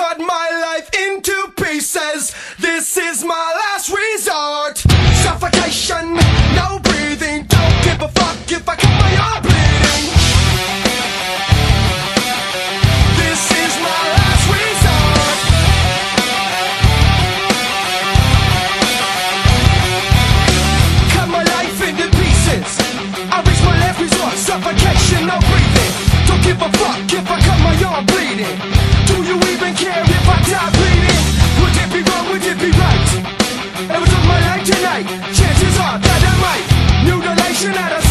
cut my life into pieces. This is my last resort. Suffocation, no breathing. Don't give a fuck if I cut my arm bleeding. This is my last resort. Cut my life into pieces. I reach my last resort. Suffocation, no breathing. Don't give a fuck if I cut my arm bleeding. Do you even care if I die bleeding? Would it be wrong, would it be right? If I took my life tonight, chances are that I might. Mutilation at a